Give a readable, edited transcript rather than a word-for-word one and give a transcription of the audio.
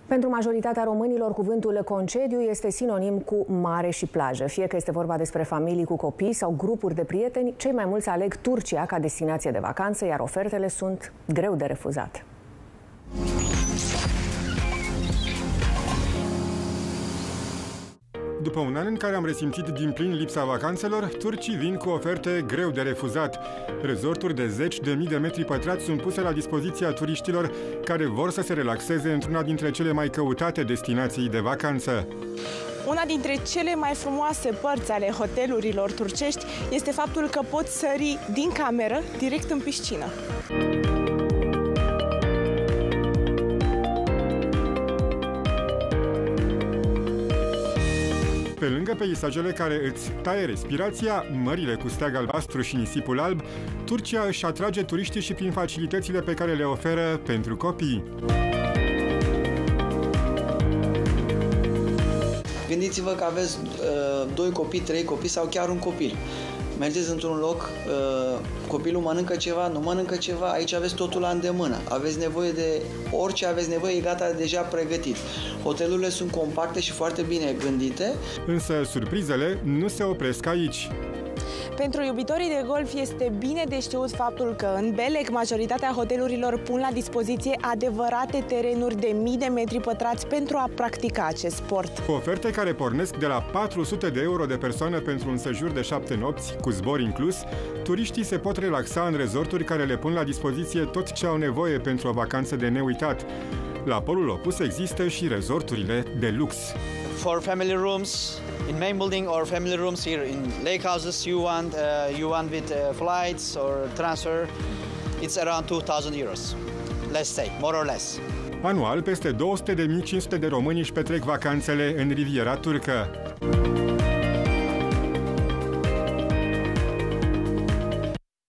Pentru majoritatea românilor, cuvântul concediu este sinonim cu mare și plajă. Fie că este vorba despre familii cu copii sau grupuri de prieteni, cei mai mulți aleg Turcia ca destinație de vacanță, iar ofertele sunt greu de refuzat. După un an în care am resimțit din plin lipsa vacanțelor, turcii vin cu oferte greu de refuzat. Resorturi de zeci de mii de metri pătrați sunt puse la dispoziția turiștilor care vor să se relaxeze într-una dintre cele mai căutate destinații de vacanță. Una dintre cele mai frumoase părți ale hotelurilor turcești este faptul că poți sări din cameră direct în piscină. Pe lângă peisajele care îți taie respirația, mările cu steag albastru și nisipul alb, Turcia își atrage turiștii și prin facilitățile pe care le oferă pentru copii. Gândiți-vă că aveți 2 copii, 3 copii sau chiar un copil. Mergeți într-un loc, copilul mănâncă ceva, nu mănâncă ceva, aici aveți totul la îndemână. Aveți nevoie de orice aveți nevoie, e gata, deja pregătit. Hotelurile sunt compacte și foarte bine gândite. Însă surprizele nu se opresc aici. Pentru iubitorii de golf este bine de știut faptul că în Belek majoritatea hotelurilor pun la dispoziție adevărate terenuri de mii de metri pătrați pentru a practica acest sport. Cu oferte care pornesc de la 400 de euro de persoană pentru un sejur de 7 nopți, cu zbor inclus, turiștii se pot relaxa în resorturi care le pun la dispoziție tot ce au nevoie pentru o vacanță de neuitat. La polul opus există și resorturile de lux. For family rooms in main building or family rooms here in lake houses, you want with flights or transfer, it's around 2,000 euros. Let's say, more or less. Anual, peste 200.500 de români își petrec vacanțele în Riviera turcă.